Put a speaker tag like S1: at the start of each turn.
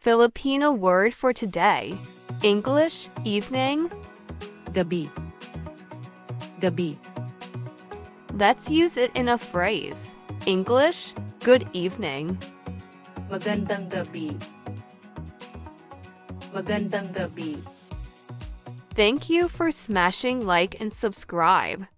S1: Filipino word for today. English, evening.
S2: Gabi. Gabi.
S1: Let's use it in a phrase. English, good evening.
S2: Magandang gabi. Magandang gabi.
S1: Thank you for smashing like and subscribe.